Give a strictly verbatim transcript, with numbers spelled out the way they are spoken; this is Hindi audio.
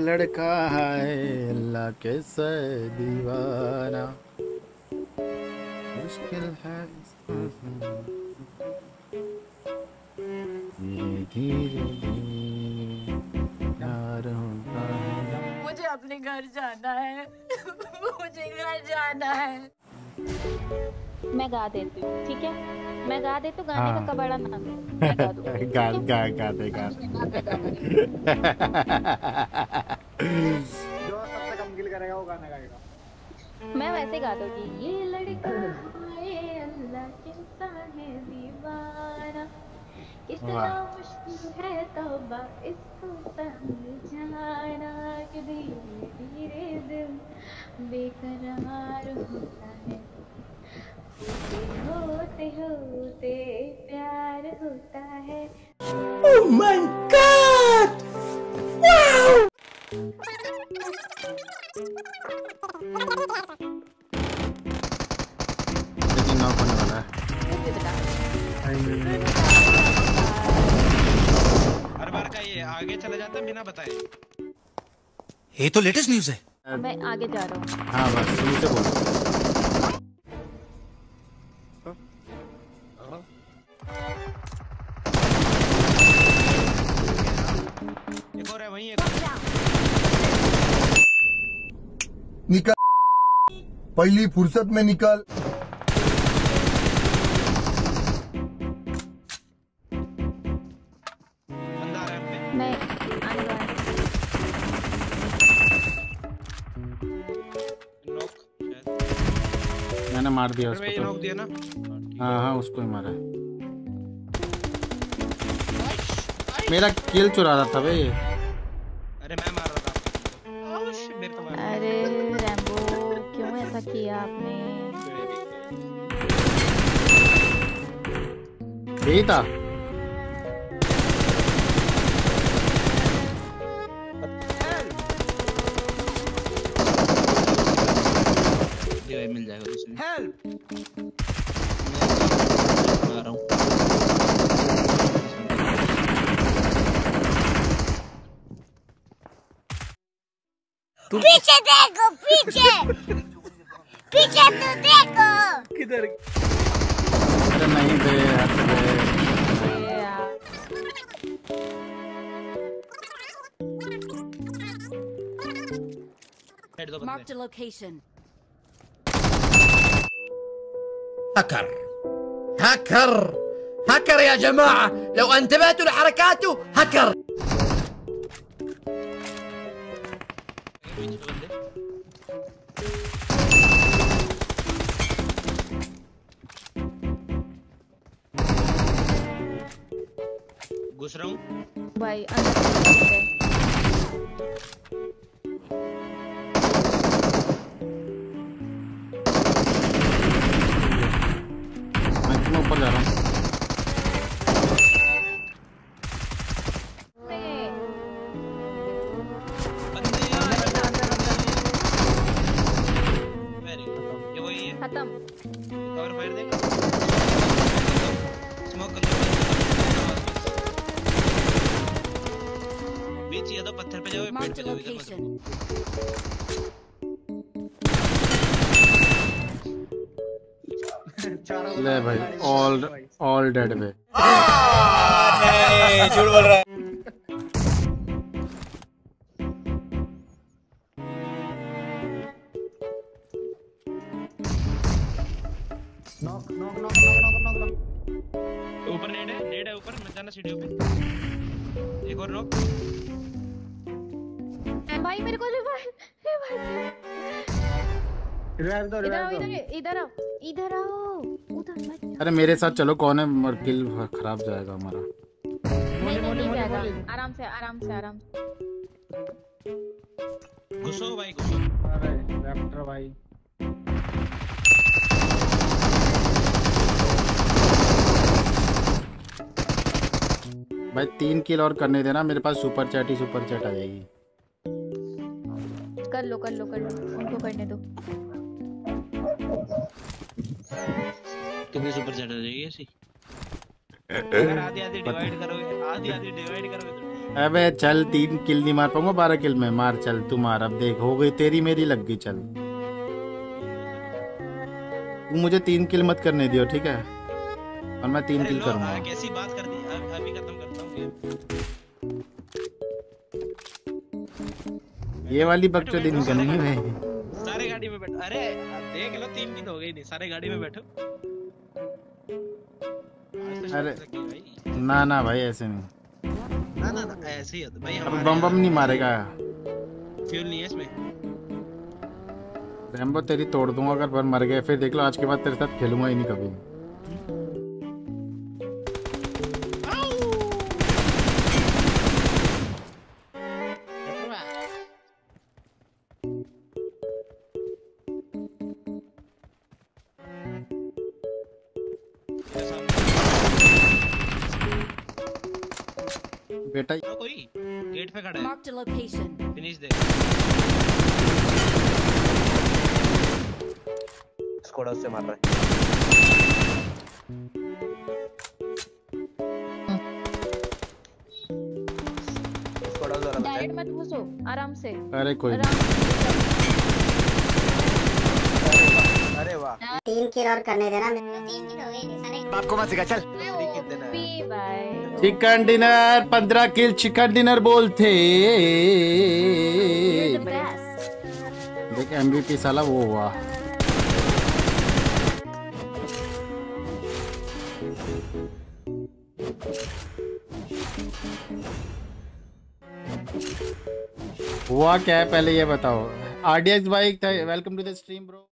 लड़का है अल्लाह के से दीवाना, मुश्किल है धीरे धीरे प्यार होता है। मुझे अपने घर जाना है। मुझे घर जाना है। मैं गा देती हूँ, ठीक है? मैं गा देती हूँ, गाने हाँ। का कबड़ा नाम है, मैं गा दूँ, गा ठीक है? गा गा दे गा जो सबसे कम किल करेगा वो गाना गाएगा। मैं वैसे गा दूंगी, ये लड़का है अल्लाह कहता है दीवाना, कितना मुश्किल है तौबा इसको समझाना, कि धीरे धीरे दिल बेकरार होता है, होते होते प्यार होता है। Oh my God! Wow! लेकिन नॉक होने वाला है। हर बार का ये आगे चला जाता है बिना बताए। ये तो लेटेस्ट न्यूज़ है। मैं आगे जा रहा हूँ। हाँ बस शुरू से बोलो। एक और है वहीं एक निकल, पहली फुर्सत में निकल। बंदा आ रहा है हम पे। मैं आने वाला हूँ। नॉक शायद। मैंने मार दिया फिर मैं ये उसको नॉक तो। दिया ना। हाँ हाँ उसको ही मारा। मेरा किल चुरा रहा था भाई। अरे मैं मार रहा था। ओह शिट, मेरे को मार दिया। अरे रैम्बो, क्यों ऐसा किया आपने? यही था। ये मिल जाएगा उसमें। हेल्प। मैं आ रहा हूँ। पीछे देखो, पीछे पीछे तो देखो। किधर? अरे नहीं बे हट बे। अरे यार, हेड दो Marked बंदे। a location. هكر هكر هكر يا جماعة، لو انتبهتوا لحركاته هكر. बीच पे बंदे। घुस रहा हूँ। भाई अंदर है। मैं तुम्हें ऊपर जा रहा हूँ। मैं- बंदे आ रहे हैं। अंदर अंदर Very good. ये वही है। खत्म। कवर फायर देगा। स्मोक कर लो। बीच ये दो पत्थर पे जाओ, पेड़ Marked पे a जाओ, इधर मत location. चारों ले भाई ऑल ऑल डेड बे। नहीं, झूठ बोल रहा है। Knock knock knock knock knock knock. ऊपर नेड है, नेड है ऊपर, मत जाना सीढ़ियों पे। एक और नॉक। भाई मेरे को रिवाइव, रिवाइव। रिवाइव दो, इधर रिवाइव आओ, दो। इधर इधर आओ, इधर आओ, उधर मत जाओ। अरे मेरे साथ चलो, कौन है और किल खराब जाएगा हमारा। नहीं नहीं नहीं जाएगा, आराम से आराम से आराम से। घुसो भाई घुसो। अरे रैप्टर भाई। भाई तीन किल और करने देना, मेरे पास सुपर चैट ही सुपर चैट आ जाएगी। कर लो कर लो कर लो, उनको करने दो। कितनी सुपर चैट आ जाएगी ऐसी? अगर आधी आधी डिवाइड करोगे, आधी आधी डिवाइड करोगे तो अबे चल, तीन किल नहीं मार पाऊंगा, बारह किल में मार। चल तू मार, अब देख हो गई तेरी मेरी लग गई। चल तू मुझे तीन किल मत करने दियो, ठीक है? और मैं तीन अरे किल लो, करूंगा। आ, कैसी बात कर दी। अब अभी खत्म करता हूँ गेम। ये वाली बकचोदी नहीं करनी है भाई। सारे गाड़ी में बैठो। अरे देख लो, तीन किल हो गई। नहीं, सारे गाड़ी में बैठो। आज तो अरे। शादी तक की भाई। ना ना भाई ऐसे नहीं, ना ना ना ऐसे ही होता भाई। अब हमारे बम बम नहीं मारेगा। फ्यूल नहीं है इसमें। रैम्बो तेरी तोड़ दूंगा अगर पर मर गए, फिर देख लो आज के बाद तेरे साथ खेलूंगा ही नहीं कभी। बेटा तो कोई गेट पे खड़ा है। Marked a location. फिनिश दे। स्क्वाड से मार रहा है। स्क्वाड जरा बचा। डायरेक्ट मत घुसो, आराम से अरे कोई आराम नहीं। से। अरे वाह। तीन किल और करने देना। तीन किल हो गए सारे। आपको मत सिखा चल। फ्री किल देना है। B bye. चिकन डिनर पंद्रह किल चिकन डिनर बोलते। You're the best. देख एमवीपी साला वो हुआ। हुआ क्या है पहले ये बताओ। आरडीएक्स भाई welcome to the stream bro.